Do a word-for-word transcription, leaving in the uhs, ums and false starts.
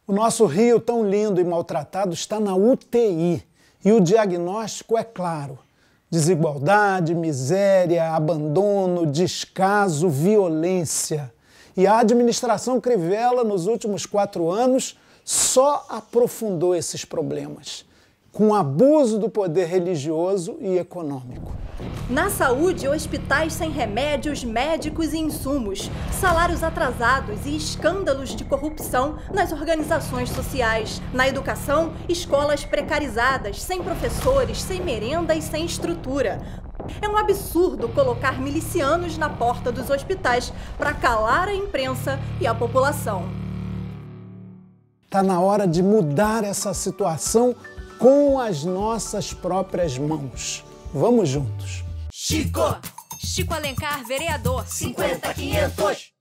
O nosso Rio, tão lindo e maltratado, está na U T I. E o diagnóstico é claro: desigualdade, miséria, abandono, descaso, violência. E a administração Crivella, nos últimos quatro anos, só aprofundou esses problemas, com abuso do poder religioso e econômico. Na saúde, hospitais sem remédios, médicos e insumos, salários atrasados e escândalos de corrupção nas organizações sociais. Na educação, escolas precarizadas, sem professores, sem merenda e sem estrutura. É um absurdo colocar milicianos na porta dos hospitais para calar a imprensa e a população. Está na hora de mudar essa situação com as nossas próprias mãos. Vamos juntos. Chico! Chico Alencar, vereador. cinquenta, quinhentos.